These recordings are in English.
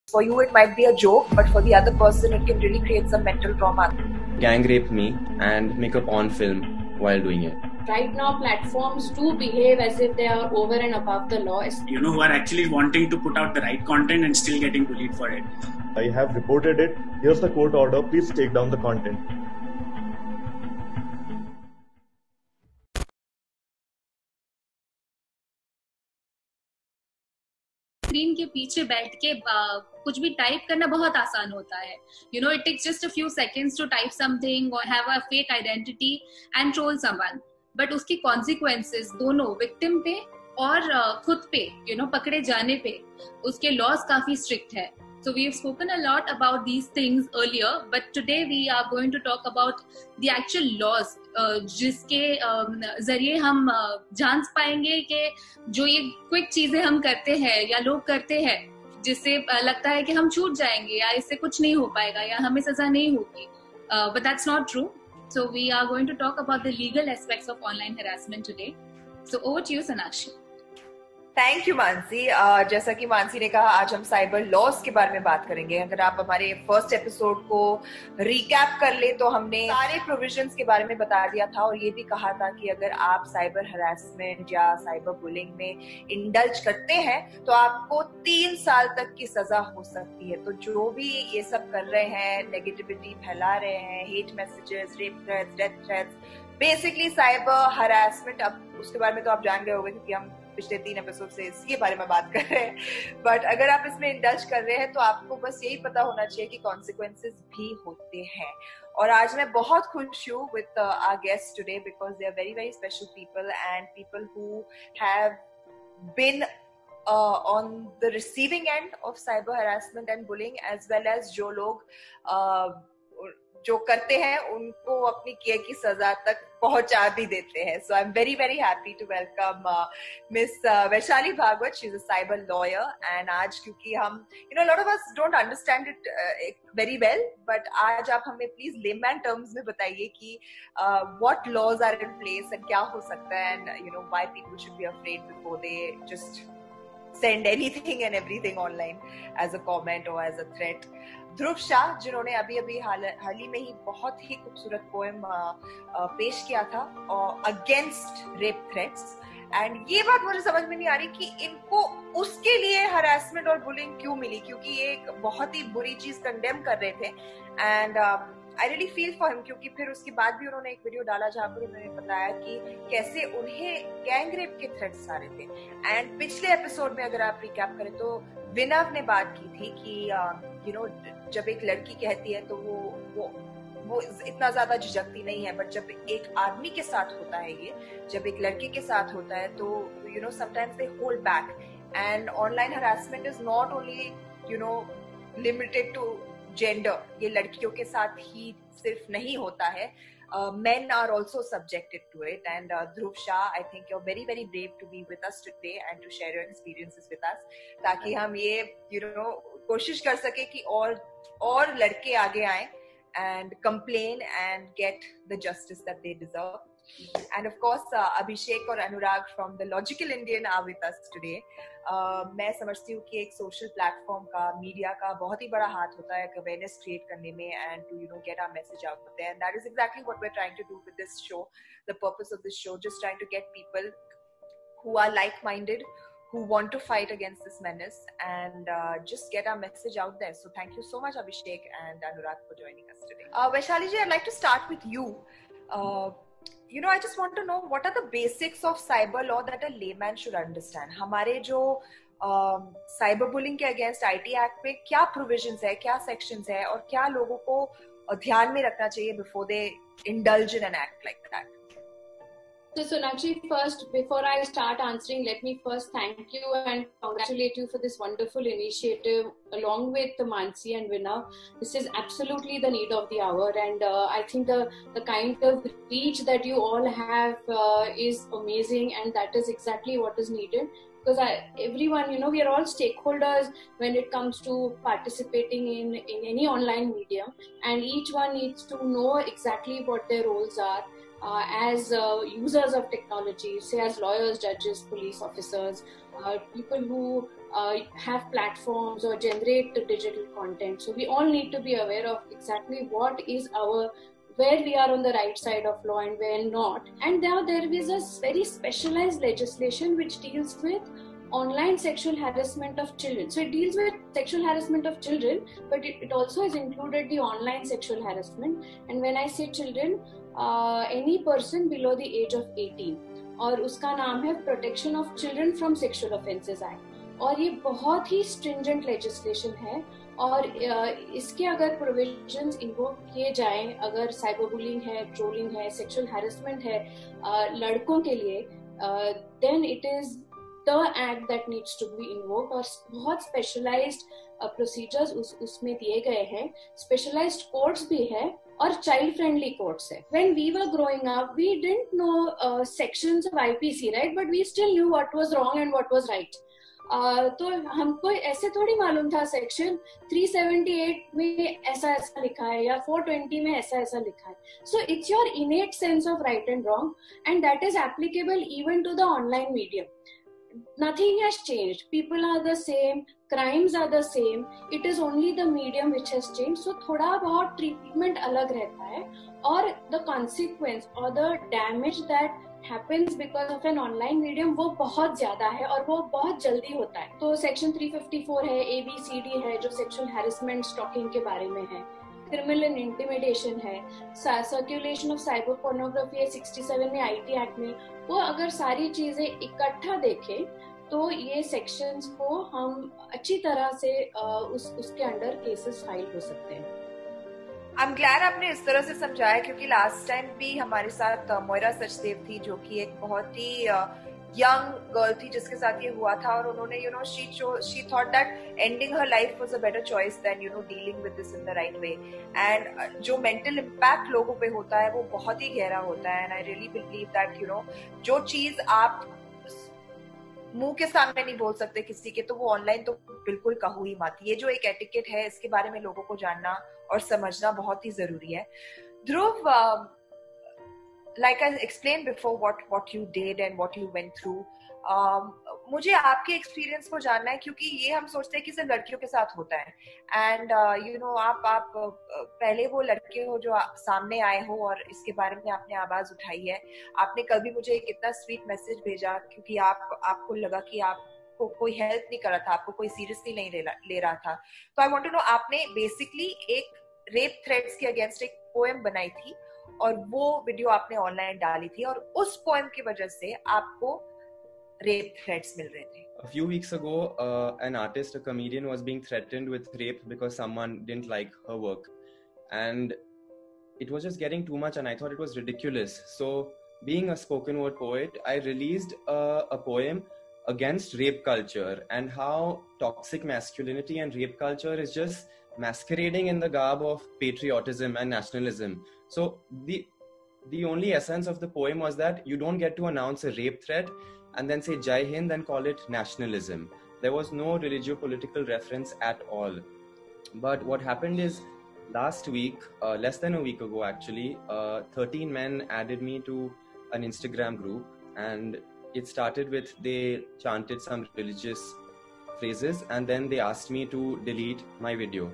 For you, it might be a joke, but for the other person, it can really create some mental trauma. Gang rape me and make a porn film while doing it. Right now, platforms do behave as if they are over and above the law. Who are actually wanting to put out the right content and still getting bullied for it. I have reported it. Here's the court order. Please take down the content. Screen के पीछे बैठ के कुछ भी type करना बहुत आसान होता है. It takes just a few seconds to type something or have a fake identity and troll someone. But उसकी consequences दोनों victim पे और खुद पे, पकड़े जाने पे उसके laws काफी strict है. So we've spoken a lot about these things earlier, but today we are going to talk about the actual laws जिसके जरिए हम जान पाएंगे कि जो ये क्विक चीजें हम करते हैं या लोग करते हैं जिससे लगता है कि हम छूट जाएंगे या इससे कुछ नहीं हो पाएगा या हमें सजा नहीं होगी, but that's not true. So we are going to talk about the legal aspects of online harassment today. So over to you, Sonakshi. Thank you Mansi. जैसा कि मानसी ने कहा, आज हम साइबर लॉज के बारे में बात करेंगे. अगर आप हमारे फर्स्ट एपिसोड को रिकैप कर ले तो हमने सारे प्रोविजंस के बारे में बता दिया था और ये भी कहा था कि अगर आप साइबर हरासमेंट या साइबर बुलिंग में इंडल्ज करते हैं तो आपको 3 साल तक की सजा हो सकती है. तो जो भी ये सब कर रहे हैं, नेगेटिविटी फैला रहे हैं, hate messages, rape threats, death threats, basically cyber harassment, अब उसके बारे में तो आप जान गए होंगे क्योंकि हम पिछले 3 एपिसोड से इसके बारे में बात कर रहे हैं. बट अगर आप इसमें इंडल्ज कर रहे हैं तो आपको बस यही पता होना चाहिए कि कॉन्सिक्वेंसेस भी होते हैं. और आज मैं बहुत खुश हूँ with our guest today because they are very very special people and people who have been on the receiving end of cyber harassment and bullying, as well as जो लोग जो करते हैं उनको अपनी किए की सजा तक पहुंचा भी देते हैं. So I'm very very happy to welcome Miss Vaishali Bhagwat. She's a cyber lawyer and आज क्योंकि हम a lot of us don't understand it very well, but आज आप हमें please layman terms में बताइए कि what laws are in place and क्या हो सकता है and why people should be afraid before they just send anything and everything online as a comment or as a threat. ध्रुव शाह, जिन्होंने अभी हाल ही में ही बहुत ही खूबसूरत पोएम पेश किया था अगेंस्ट रेप थ्रेट्स, एंड ये बात मुझे समझ में नहीं आ रही कि इनको उसके लिए हरासमेंट और बुलिंग क्यों मिली, क्योंकि ये एक बहुत ही बुरी चीज कंडेम कर रहे थे. And I really feel for him, क्योंकि फिर उसके बाद भी उन्होंने एक वीडियो डाला जहाँ पर उन्होंने बताया कि कैसे उन्हें गैंग रेप के थ्रेट्स आ रहे थे. एंड पिछले एपिसोड में अगर आप रिकैप करें तो विनव ने बात की थी कि जब एक लड़की कहती है तो वो इतना ज्यादा झिझकती नहीं है, बट जब एक आदमी के साथ होता है, ये जब एक लड़की के साथ होता है तो sometimes they hold back. And online harassment is not only limited to gender. ये लड़कियों के साथ ही सिर्फ नहीं होता है, men are also subjected to it. And Dhruv Shah, I think you're very very brave to be with us today and to share your experiences with us, ताकि हम ये कोशिश कर सके कि और लड़के आगे आए and complain and get the justice that they deserve. And of course Abhishek और Anurag from the Logical Indian are with us today. मैं समझती हूँ कि एक सोशल प्लेटफॉर्म का, मीडिया का बहुत ही बड़ा हाथ होता है अवेयरनेस क्रिएट करने में and to get our message out there, and that is exactly what we're trying to do with this show. The purpose of this show, just trying to get people who are like-minded, who want to fight against this menace and just get our message out there. So thank you so much Abhishek and Anurag for joining us today. Vaishali ji, I'd like to start with you. I just want to know what are the basics of cyber law that a layman should understand. हमारे जो cyber bullying के against IT act में क्या provisions है, क्या sections है और क्या लोगों को ध्यान में रखना चाहिए before they indulge in an act like that? So Sonakshi, first, before I start answering, let me first thank you and congratulate you for this wonderful initiative along with Mansi and Vinay. This is absolutely the need of the hour, and I think the kind of reach that you all have is amazing, and that is exactly what is needed. Because everyone, we are all stakeholders when it comes to participating in any online medium, and each one needs to know exactly what their roles are as users of technology, say as lawyers, judges, police officers, people who have platforms or generate the digital content. So we all need to be aware of exactly what is where we are on the right side of law and where not. And now there is a very specialized legislation which deals with online sexual harassment of children. So it deals with sexual harassment of children, but it also has included the online sexual harassment. And when I say children, any person below the age of 18, और उसका नाम है protection of children from sexual offences act, और ये बहुत ही stringent legislation है. और इसके अगर प्रोविजंस इन्वोक किए जाएं, अगर साइबर बुलिंग है, ट्रोलिंग है, सेक्सुअल हैरेसमेंट है लड़कों के लिए, then it is the act that needs to be invoked. और बहुत स्पेशलाइज्ड प्रोसीजर्स उसमें दिए गए हैं, स्पेशलाइज्ड कोर्ट्स भी है और चाइल्ड फ्रेंडली कोर्ट्स है. When we were growing up, we didn't know sections of IPC, right? But we still knew what was wrong and what was right. तो हमको ऐसे थोड़ी मालूम था सेक्शन 378 में ऐसा ऐसा लिखा है या 420 में ऐसा ऐसा लिखा है. So it's your innate sense of right and wrong, and that is applicable even to the online medium. Nothing has changed. People are the same. Crimes are the same. It is only the medium which has changed. So थोड़ा बहुत treatment अलग रहता है, और the consequence or the damage that happens because of an online medium वो बहुत ज्यादा है और वो बहुत जल्दी होता है. तो सेक्शन 354 है, ABCD है जो सेक्सुअल हैरेसमेंट स्टॉकिंग के बारे में है. क्रिमिनल एंड इंटिमिडेशन है, सर्कुलेशन ऑफ साइबर पोर्नोग्राफी है 67 में, IT एक्ट में. वो अगर सारी चीजें इकट्ठा देखें तो ये सेक्शंस को हम अच्छी तरह से उसके अंडर केसेस फाइल हो सकते हैं. I'm glad आपने इस तरह से समझाया, क्योंकि लास्ट टाइम भी हमारे साथ मोयरा सचदेव थी, जो कि एक बहुत ही यंग गर्ल थी जिसके साथ ये हुआ था, और उन्होंने she thought that ending her life was a better choice than dealing with this in the right way. And जो mental impact लोगों पे होता है वो बहुत ही गहरा होता है. And I really believe that जो चीज आप मुंह के सामने नहीं बोल सकते किसी के, तो वो ऑनलाइन तो बिल्कुल कहो ही मत. ये जो एक एटिकेट है, इसके बारे में लोगों को जानना और समझना बहुत ही जरूरी है. ध्रुव, like I explained before what you did and what you went through, मुझे आपके एक्सपीरियंस को जानना है, क्योंकि ये हम सोचते हैं कि सिर्फ लड़कियों के साथ होता है. एंड आप पहले वो लड़के हो जो सामने आए हो और इसके बारे में आपने आवाज उठाई है. आपने कल भी मुझे एक इतना स्वीट मैसेज भेजा, क्योंकि आपको लगा कि आपको कोई हेल्प नहीं कर रहा था, आपको कोई सीरियसली नहीं ले रहा था. तो आई वांट टू नो, आपने बेसिकली एक रेप थ्रेट्स के अगेंस्ट एक पोएम बनाई थी और वो वीडियो आपने ऑनलाइन डाली थी, और उस पोएम की वजह से आपको rape threats मिल रहे थे. A few weeks ago, an artist, a comedian, was being threatened with rape because someone didn't like her work, and it was just getting too much, and I thought it was ridiculous. So, being a spoken word poet, I released a poem against rape culture and how toxic masculinity and rape culture is just masquerading in the garb of patriotism and nationalism. So, the only essence of the poem was that you don't get to announce a rape threat and then say Jai Hind and call it nationalism. There was no religio-political reference at all. But what happened is, last week, less than a week ago actually, 13 men added me to an Instagram group, and it started with, they chanted some religious phrases and then they asked me to delete my video.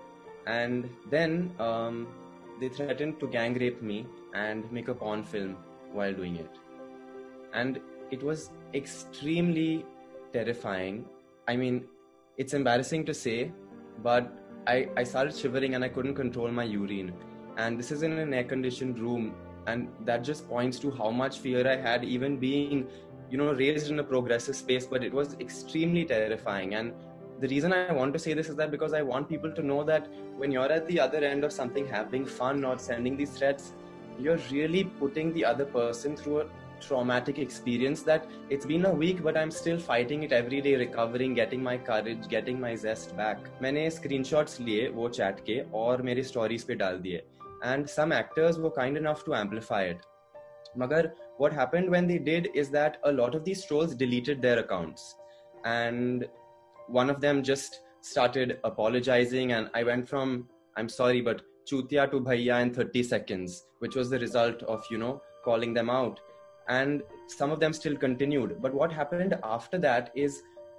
And then they threatened to gang rape me and make a porn film while doing it. And it was extremely terrifying. I mean, it's embarrassing to say, but I started shivering and I couldn't control my urine. And this is in an air-conditioned room, and that just points to how much fear I had, even being, raised in a progressive space. But it was extremely terrifying. And the reason I want to say this is that because I want people to know that when you're at the other end of something, having fun or sending these threats, you're really putting the other person through a traumatic experience that it's been a week but I'm still fighting it every day, recovering, getting my courage, getting my zest back. मैंने screenshots लिए वो chat के और मेरी stories पे डाल दिए, and some actors were kind enough to amplify it. मगर what happened when they did is that a lot of these trolls deleted their accounts, and one of them just started apologizing, and I went from I'm sorry but Chutiya to Bhaiya in 30 seconds, which was the result of calling them out, and some of them still continued. But what happened after that is,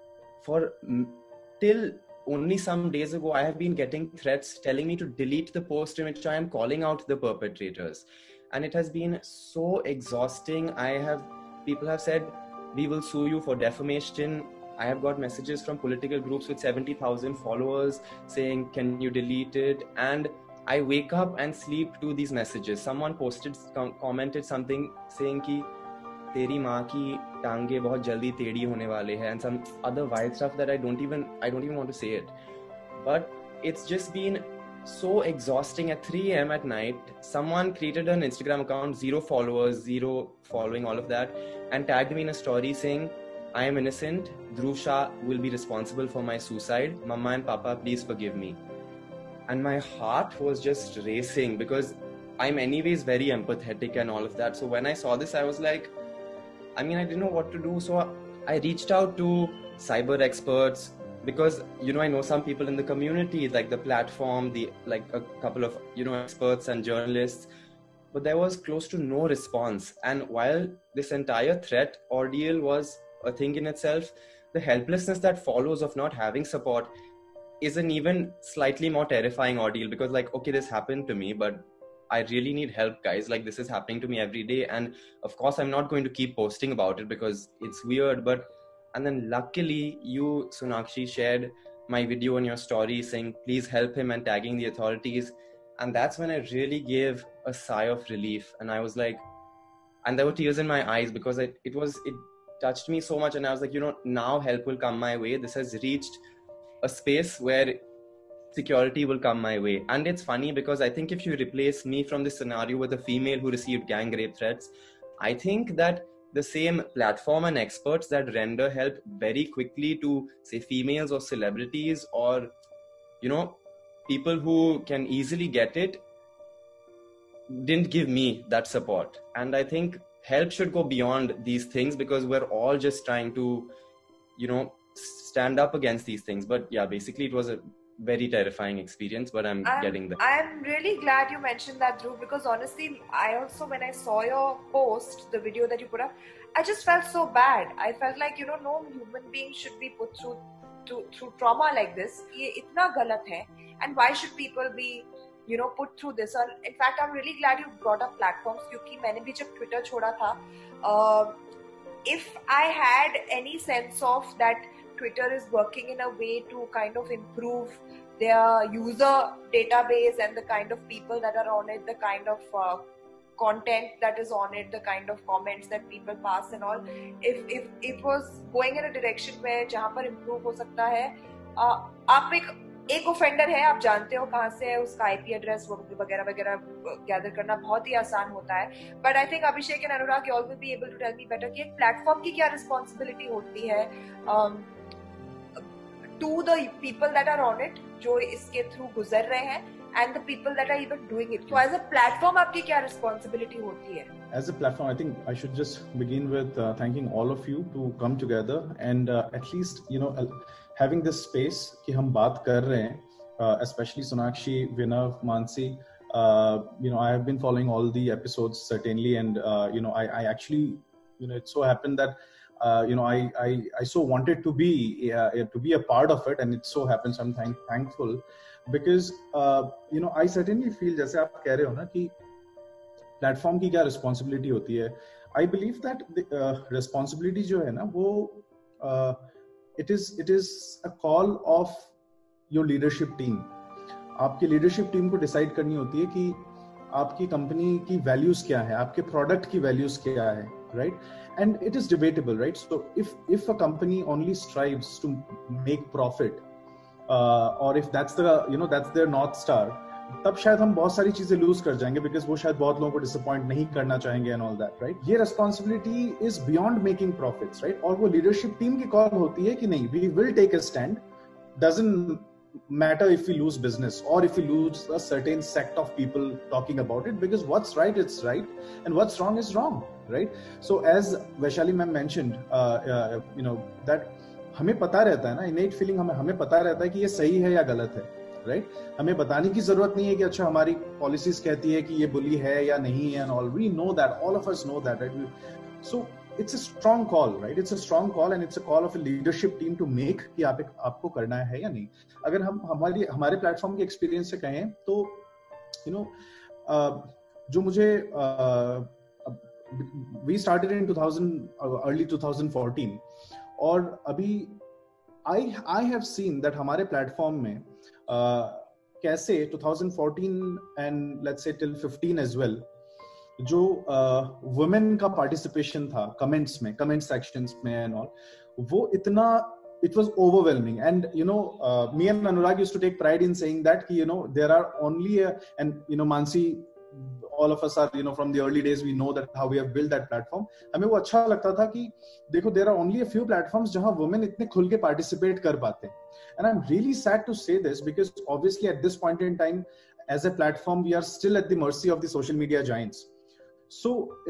till only some days ago, I have been getting threats telling me to delete the post in which I am calling out the perpetrators. And it has been so exhausting. People have said, we will sue you for defamation. I have got messages from political groups with 70,000 followers saying, can you delete it? And I wake up and sleep to these messages. Someone commented something saying ki, तेरी माँ की टांगे बहुत जल्दी टेढ़ी होने वाले हैं, and some other wild stuff that I don't even want to say it. But it's just been so exhausting. At 3 a.m. at night, someone created an Instagram account, 0 followers, 0 following, all of that, and tagged me in a story saying, I am innocent, Dhruv Shah will be responsible for my suicide, Mama and Papa, please forgive me. And my heart was just racing because I'm anyways very empathetic and all of that. So when I saw this, I was like, I didn't know what to do. So I reached out to cyber experts because, I know some people in the community, like the platform, a couple of, experts and journalists, but there was close to no response. And while this entire threat ordeal was a thing in itself, the helplessness that follows of not having support is an even slightly more terrifying ordeal because okay, this happened to me, but I really need help, guys. This is happening to me every day. And of course, I'm not going to keep posting about it because it's weird. And then luckily, you, Sonakshi, shared my video on your story saying, please help him and tagging the authorities. And that's when I really gave a sigh of relief. And I was like, and there were tears in my eyes because it touched me so much. And I was like, now help will come my way. This has reached a space where security will come my way. And it's funny because I think if you replace me from this scenario with a female who received gang rape threats, I think that the same platform and experts that render help very quickly to, say, females or celebrities or, people who can easily get it, didn't give me that support. And I think help should go beyond these things because we're all just trying to, stand up against these things. But yeah, basically it was a very terrifying experience, but I'm getting there. I'm really glad you mentioned that, Dhruv, because honestly, I also, when I saw your post, the video that you put up, I just felt so bad. I felt like, no human being should be put through trauma like this. ये इतना गलत है, and why should people be, put through this? And in fact, I'm really glad you brought up platforms क्योंकि मैंने भी जब Twitter छोड़ा था, if I had any sense of that Twitter is working in a way to kind of improve their user database and the kind of people that are on it, the kind of content that is on it, the kind of comments that people pass and all. If it was going in a direction where जहाँ पर improve हो सकता है, आप एक offender है, आप जानते हो कहाँ से है, उसका IP address वगैरह वगैरह gather करना बहुत ही आसान होता है. But I think Abhishek and Anurag, you all will be able to tell me better कि एक platform की क्या responsibility होती है to the people that are on it, जो इसके through गुजर रहे हैं, and the people that are even doing it. So as a platform, आपकी क्या responsibility होती है? As a platform, I think I should just begin with thanking all of you to come together and at least, having this space कि हम बात कर रहे हैं, especially Sonakshi, Vinav, Mansi. I have been following all the episodes certainly, and I actually, it so happened that I so wanted to be a part of it, and it so happens I'm thankful because I certainly feel जैसे आप कह रहे हो ना कि platform की क्या responsibility होती है. I believe that the responsibility जो है ना वो it is a call of your leadership team. आपके leadership team को decide करनी होती है कि आपकी company की values क्या है, आपके product की values क्या है, right? And it is debatable, right? So if a company only strives to make profit, or if that's that's their north star, तब शायद हम बहुत सारी चीजें lose कर जाएंगे because वो शायद बहुत लोगों को disappoint नहीं करना चाहेंगे and all that, right? ये responsibility is beyond making profits, right? और वो leadership team की call होती है कि नहीं, we will take a stand. Doesn't matter if we lose business or if we lose a certain sect of people talking about it, because what's right is right and what's wrong is wrong, right? So as Vaishali ma'am mentioned, that हमें पता रहता है ना, innate feeling हमें पता रहता है कि ये सही है या गलत है, राइट? हमें बताने की जरूरत नहीं है कि अच्छा हमारी पॉलिसीज कहती है कि ये बुली है या नहीं है, and all we know that, all of us know that, right? So it's a strong call, right? It's a strong call and it's a call of a leadership team to make कि आपको करना है या नहीं. अगर हम हमारे platform के एक्सपीरियंस से कहें तो you know जो मुझे we started in 2000 early 2014 और अभी I have seen that हमारे प्लेटफॉर्म में कैसे 2014 and let's say till 15 as well जो वुमेन का पार्टिसिपेशन था कमेंट्स में, कमेंट सेक्शंस में एंड ऑल, वो इतना, it was overwhelming. And you know me and Anurag used to take pride in saying that you know there are only and you know Mansi, all of us are you know from the early days we know that how we have built that platform. हमें वो अच्छा लगता था कि देखो there are only a few platforms जहाँ women इतने खुल के participate कर पाते हैं. And I'm really sad to say this because obviously at this point in time as a platform we are still at the mercy of the social media giants. So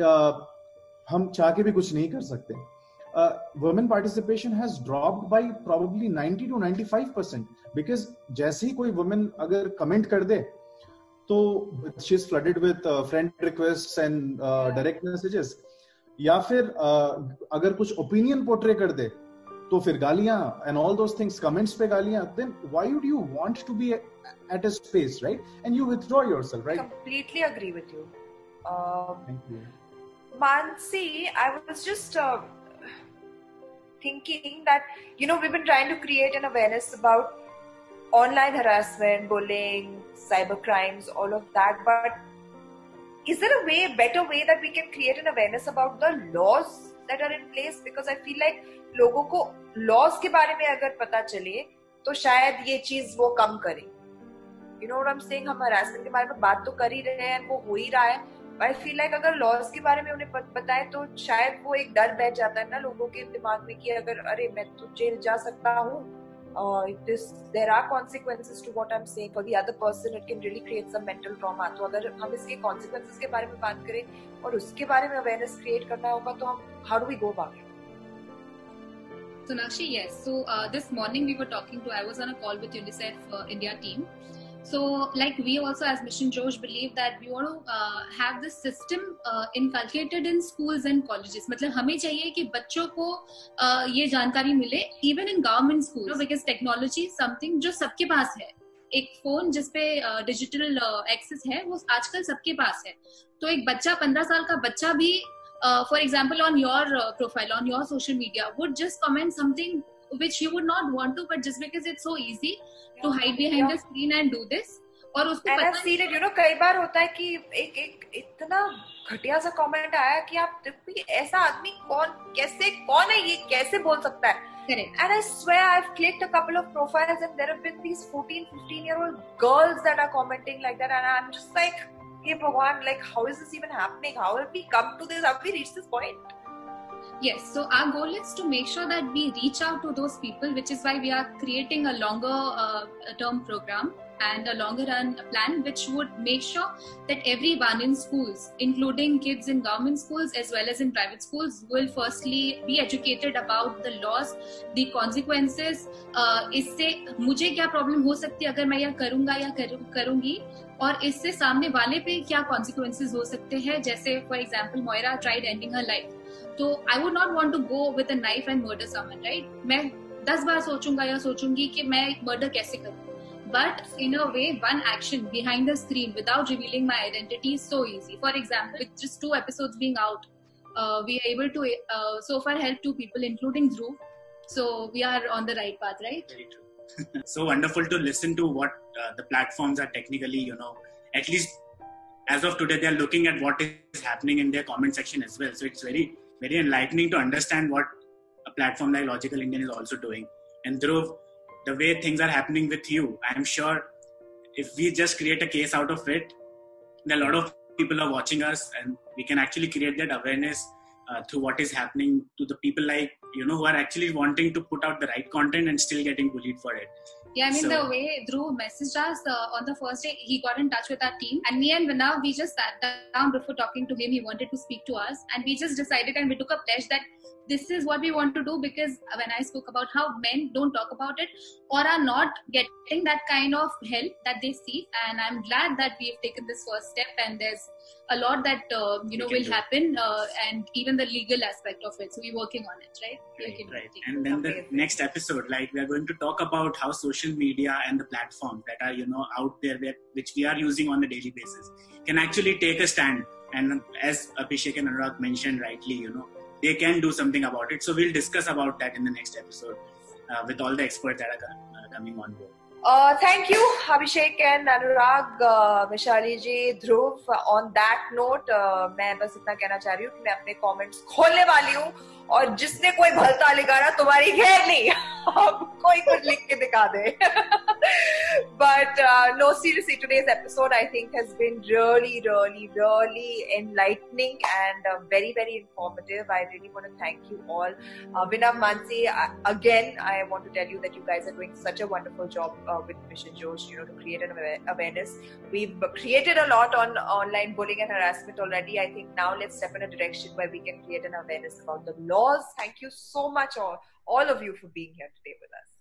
हम चाह के भी कुछ नहीं कर सकते. Women participation has dropped by probably 90 to 95% because जैसे ही कोई women अगर comment कर दे तो she is flooded with friend requests and direct messages, या फिर अगर कुछ opinion portray कर दे तो फिर गालियां and all those things, comments पे गालियां, then why would you want to be at a space, right? And you withdraw yourself, right? Completely agree with you. Thank you. Mansi, I was just thinking that, you know, we've been trying to create an awareness about online harassment, bullying, cyber crimes, all of that. But is there a better way that we can create an awareness about the laws that are in place? Because I feel like लोगों को laws के बारे में अगर पता चले तो शायद ये चीज वो कम करे. You know what I'm saying? हम harassment के बारे में बात तो कर ही रहे हैं, वो हो ही रहा है. I feel like अगर laws के बारे में उन्हें बताए तो शायद वो एक डर बैठ जाता है ना लोगों के दिमाग में कि अगर अरे मैं तो जेल जा सकता हूँ, there are consequences to what I'm saying. For the other person it can really create some mental trauma. तो अगर हम इसके consequences के बारे में बात करें और उसके बारे में awareness create करना होगा तो हम how do we go about it? Sonakshi, yes. So this morning we were talking to, I was on a call with UNICEF India team. So like we also as Mission Josh believe that we want to have this system inculcated in schools and colleges. मतलब हमें चाहिए कि बच्चों को ये जानकारी मिले even in government schools, because technology is something जो सबके पास है. एक फोन जिसपे डिजिटल एक्सेस है वो आजकल सबके पास है. तो एक बच्चा 15 साल का बच्चा भी for example on your profile on your social media would just comment something which you would not want to, but just because it's so easy to hide behind the screen and do this. और उसको and I've seen it, you know, कई बार होता है कि एक इतना घटिया सा कमेंट आया कि आप ऐसा आदमी कौन है ये कैसे बोल सकता है. Correct. And I swear I've clicked a couple of profiles and there have been these 14-15-year-old girls that are commenting like that, and I'm just like, hey Bhagwan, like how is this even happening? How have we come to this? How have we reached this point? Yes, so our goal is to make sure that we reach out to those people, which is why we are creating a longer term program and a longer run plan, which would make sure that everyone in schools, including kids in government schools as well as in private schools, will firstly be educated about the laws, the consequences. इससे मुझे क्या problem हो सकती है अगर मैं यह करूंगा या करूंगी, और इससे सामने वाले पे क्या consequences हो सकते हैं. जैसे for example Moira tried ending her life, तो I would not want to go with a knife and murder someone, right? मैं 10 बार सोचूंगा या सोचूंगी कि मैं murder कैसे करूँ. But in a way, one action behind the screen without revealing my identity is so easy. For example, with just 2 episodes being out, we are able to so far help 2 people, including Dhruv. So we are on the right path, right? Very true. So wonderful to listen to what the platforms are technically, you know, at least as of today, they are looking at what is happening in their comment section as well. So it's very, very enlightening to understand what a platform like Logical Indian is also doing. And Dhruv, the way things are happening with you, I'm sure if we just create a case out of it, a lot of people are watching us, and we can actually create that awareness through what is happening to the people like, you know, who are actually wanting to put out the right content and still getting bullied for it. Yeah, I mean, the way Dhruv messaged us on the first day, he got in touch with our team, and me and Vinay, we just sat down before talking to him. He wanted to speak to us, and we just decided and we took a pledge that this is what we want to do, because when I spoke about how men don't talk about it or are not getting that kind of help that they seek, and I'm glad that we've taken this first step, and there's a lot that will happen, and even the legal aspect of it. So we're working on it, right? Right. And then the next episode, like, we are going to talk about how social media and the platforms that are out there, which we are using on a daily basis, can actually take a stand. And as Abhishek and Anurag mentioned rightly, they can do something about it. So we'll discuss about that in the next episode with all the experts that are coming on board. Thank you, Abhishek and Anurag, Vaishali ji, Dhruv. On that note, मैं बस इतना कहना चाह रही हूँ कि मैं अपने comments खोलने वाली हूँ, और जिसने कोई भलता लिखा ना, तुम्हारी खैर नहीं, अब कोई कुछ लिख के दिखा दे. But no, seriously, today's episode I think has been really, really, really enlightening and very, very informative. I really want to thank you all. Vinav, Mansi, again, I want to tell you that you guys are doing such a wonderful job with Mission Josh, to create an awareness. We've created a lot on online bullying and harassment already. I think now let's step in a direction where we can create an awareness about the laws. Thank you so much, all of you, for being here today with us.